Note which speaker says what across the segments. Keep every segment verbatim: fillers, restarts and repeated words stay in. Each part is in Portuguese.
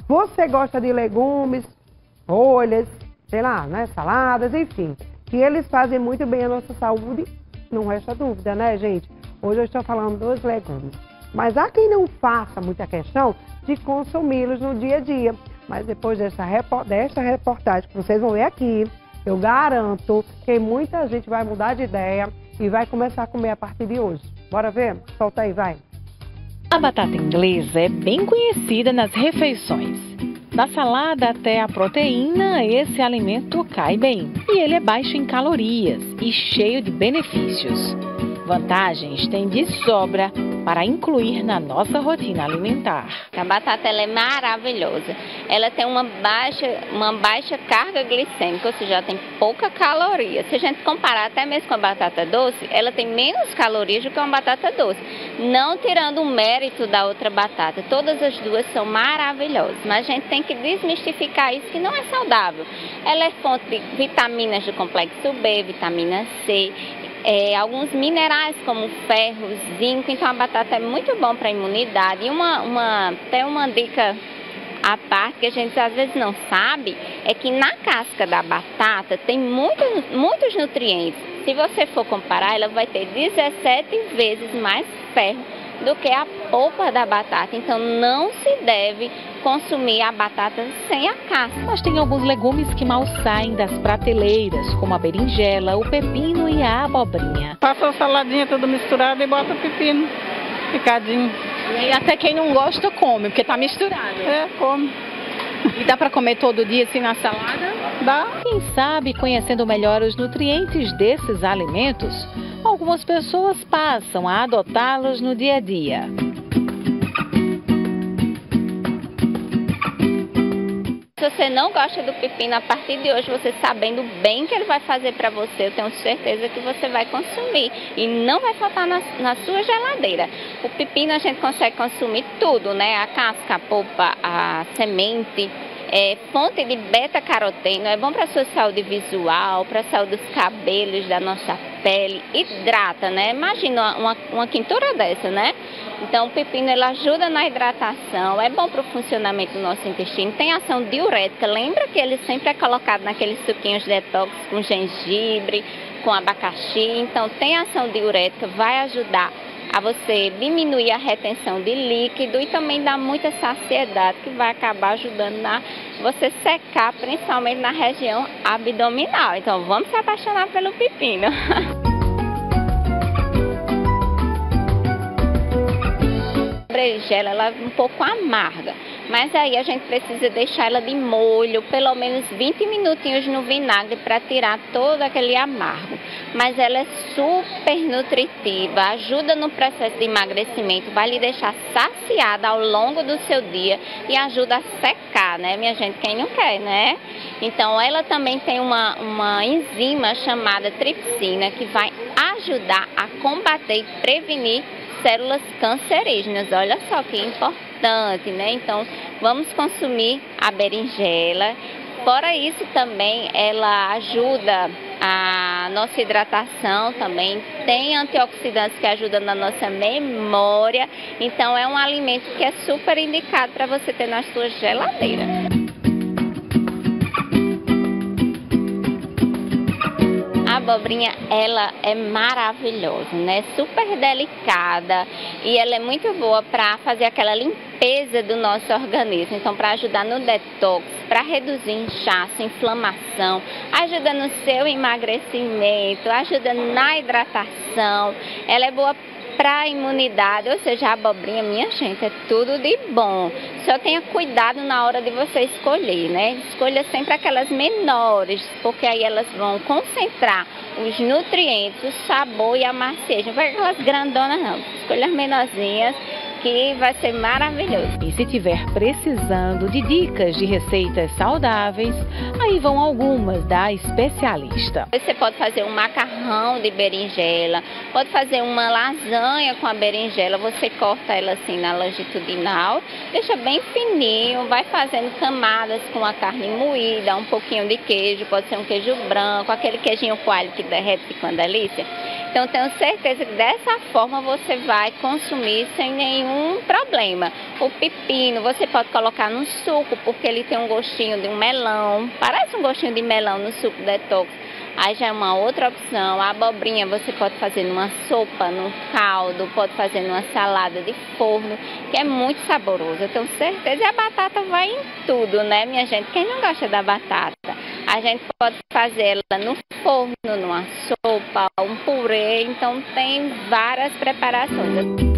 Speaker 1: Você gosta de legumes, folhas, sei lá, né, saladas, enfim, que eles fazem muito bem a nossa saúde, não resta dúvida, né, gente? Hoje eu estou falando dos legumes. Mas há quem não faça muita questão de consumi-los no dia a dia. Mas depois dessa, dessa reportagem que vocês vão ver aqui, eu garanto que muita gente vai mudar de ideia e vai começar a comer a partir de hoje. Bora ver? Solta aí, vai.
Speaker 2: A batata inglesa é bem conhecida nas refeições. Da salada até a proteína, esse alimento cai bem. E ele é baixo em calorias e cheio de benefícios. Vantagens tem de sobra para incluir na nossa rotina alimentar.
Speaker 3: A batata ela é maravilhosa. Ela tem uma baixa, uma baixa carga glicêmica, ou seja, ela tem pouca caloria. Se a gente comparar até mesmo com a batata doce, ela tem menos calorias do que uma batata doce. Não tirando o mérito da outra batata. Todas as duas são maravilhosas, mas a gente tem que desmistificar isso que não é saudável. Ela é fonte de vitaminas do complexo B, vitamina C, É, alguns minerais como ferro, zinco, então a batata é muito bom para a imunidade. E uma, uma, até uma dica à parte que a gente às vezes não sabe, é que na casca da batata tem muitos, muitos nutrientes. Se você for comparar, ela vai ter dezessete vezes mais ferro do que a polpa da batata. Então não se deve consumir a batata sem a casca.
Speaker 2: Mas tem alguns legumes que mal saem das prateleiras, como a berinjela, o pepino e a abobrinha.
Speaker 4: Passa a saladinha toda misturada e bota o pepino picadinho.
Speaker 2: E até quem não gosta come, porque tá misturado.
Speaker 4: É, come.
Speaker 2: E dá para comer todo dia assim na salada?
Speaker 4: Dá.
Speaker 2: Quem sabe, conhecendo melhor os nutrientes desses alimentos, algumas pessoas passam a adotá-los no dia a dia.
Speaker 3: Se você não gosta do pepino, a partir de hoje, você sabendo bem que ele vai fazer para você, eu tenho certeza que você vai consumir e não vai faltar na, na sua geladeira. O pepino a gente consegue consumir tudo, né? A casca, a polpa, a semente. É fonte de beta-caroteno, é bom para a sua saúde visual, para a saúde dos cabelos, da nossa pele, hidrata, né? Imagina uma, uma quintura dessa, né? Então o pepino ele ajuda na hidratação, é bom para o funcionamento do nosso intestino, tem ação diurética, lembra que ele sempre é colocado naqueles suquinhos detox com gengibre, com abacaxi, então tem ação diurética, vai ajudar a você diminuir a retenção de líquido e também dá muita saciedade, que vai acabar ajudando na você secar, principalmente na região abdominal. Então vamos se apaixonar pelo pepino. A berinjela ela é um pouco amarga, mas aí a gente precisa deixar ela de molho pelo menos vinte minutinhos no vinagre para tirar todo aquele amargo. Mas ela é super nutritiva, ajuda no processo de emagrecimento, vai lhe deixar saciada ao longo do seu dia e ajuda a secar, né, minha gente? Quem não quer, né? Então ela também tem uma, uma enzima chamada tripsina que vai ajudar a combater e prevenir células cancerígenas. Olha só que importante, né? Então vamos consumir a berinjela. Fora isso também ela ajuda a nossa hidratação também, tem antioxidantes que ajudam na nossa memória, então é um alimento que é super indicado para você ter na sua geladeira. A abobrinha, ela é maravilhosa, né? Super delicada e ela é muito boa para fazer aquela limpeza do nosso organismo. Então, para ajudar no detox, para reduzir inchaço, inflamação, ajuda no seu emagrecimento, ajuda na hidratação. Ela é boa para a imunidade, ou seja, a abobrinha, minha gente, é tudo de bom. Só tenha cuidado na hora de você escolher, né? Escolha sempre aquelas menores, porque aí elas vão concentrar os nutrientes, o sabor e a maciez. Não vai aquelas grandonas não, escolha as menorzinhas, que vai ser maravilhoso.
Speaker 2: E se tiver precisando de dicas de receitas saudáveis, aí vão algumas da especialista.
Speaker 3: Você pode fazer um macarrão de berinjela, pode fazer uma lasanha com a berinjela, você corta ela assim na longitudinal, deixa bem fininho, vai fazendo camadas com a carne moída, um pouquinho de queijo, pode ser um queijo branco, aquele queijinho coalho que derrete com a delícia. Então tenho certeza que dessa forma você vai consumir sem nenhum nenhum problema. O pepino você pode colocar no suco, porque ele tem um gostinho de um melão, parece um gostinho de melão no suco detox. Aí já é uma outra opção. A abobrinha você pode fazer numa sopa, num caldo, pode fazer numa salada de forno, que é muito saboroso, eu tenho certeza. E a batata vai em tudo, né, minha gente? Quem não gosta da batata? A gente pode fazer ela no forno, numa sopa, um purê, então tem várias preparações.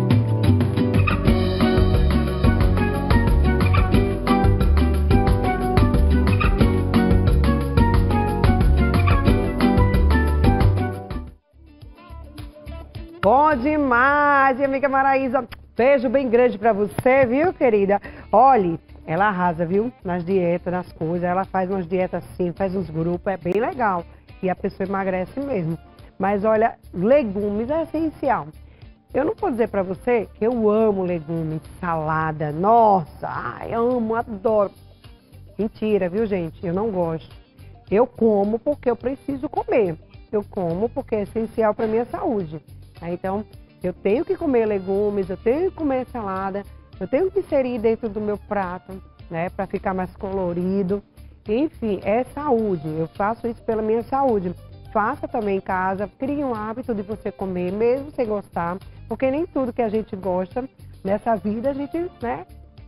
Speaker 1: Bom demais, minha amiga Maraísa. Beijo bem grande pra você, viu, querida? Olhe, ela arrasa, viu? Nas dietas, nas coisas. Ela faz umas dietas assim, faz uns grupos, é bem legal. E a pessoa emagrece mesmo. Mas olha, legumes é essencial. Eu não vou dizer pra você que eu amo legumes, salada. Nossa, ai, amo, adoro. Mentira, viu, gente? Eu não gosto. Eu como porque eu preciso comer. Eu como porque é essencial pra minha saúde. Então, eu tenho que comer legumes, eu tenho que comer salada, eu tenho que inserir dentro do meu prato, né, para ficar mais colorido. Enfim, é saúde, eu faço isso pela minha saúde. Faça também em casa, crie um hábito de você comer, mesmo sem gostar, porque nem tudo que a gente gosta nessa vida, a gente, né,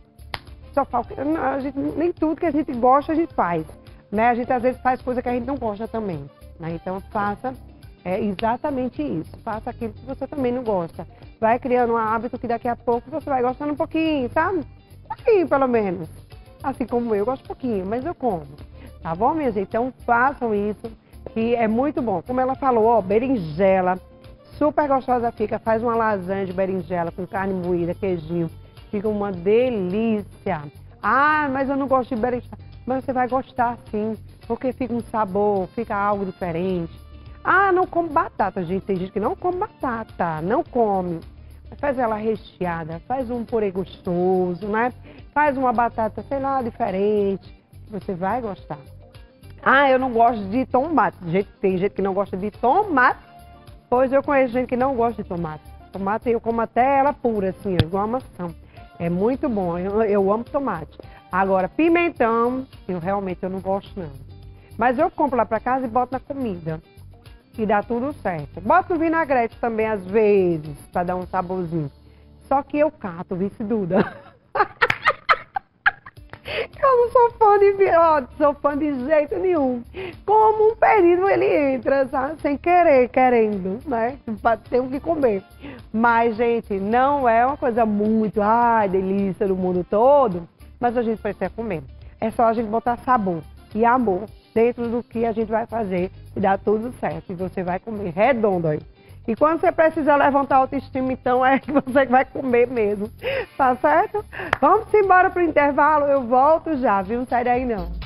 Speaker 1: só falta, a gente, nem tudo que a gente gosta a gente faz, né, a gente às vezes faz coisa que a gente não gosta também, né, então faça. É exatamente isso. Faça aquilo que você também não gosta. Vai criando um hábito que daqui a pouco você vai gostando um pouquinho, sabe? Um pouquinho, pelo menos. Assim como eu, eu gosto um pouquinho, mas eu como. Tá bom, minha gente? Então façam isso, que é muito bom. Como ela falou, ó, berinjela, super gostosa fica. Faz uma lasanha de berinjela com carne moída, queijinho. Fica uma delícia. Ah, mas eu não gosto de berinjela. Mas você vai gostar sim, porque fica um sabor, fica algo diferente. Ah, não como batata, gente. Tem gente que não come batata, não come. Faz ela recheada, faz um purê gostoso, né? Faz uma batata, sei lá, diferente. Você vai gostar. Ah, eu não gosto de tomate. Gente, tem gente que não gosta de tomate. Pois eu conheço gente que não gosta de tomate. Tomate eu como até ela pura, assim, igual a maçã. É muito bom, eu, eu amo tomate. Agora, pimentão, eu realmente eu não gosto não. Mas eu compro lá pra casa e boto na comida. E dá tudo certo. Bota no vinagrete também, às vezes, para dar um saborzinho. Só que eu cato, vice Duda. Eu não sou fã de ó, sou fã de jeito nenhum. Como um período ele entra, sabe? Sem querer, querendo, né? Tenho que comer. Mas, gente, não é uma coisa muito, ai, delícia do mundo todo. Mas a gente precisa comer. É só a gente botar sabor e amor dentro do que a gente vai fazer e dá tudo certo. E você vai comer redondo aí. E quando você precisa levantar a autoestima, então é que você vai comer mesmo. Tá certo? Vamos embora pro intervalo, eu volto já, viu? Não sai daí não.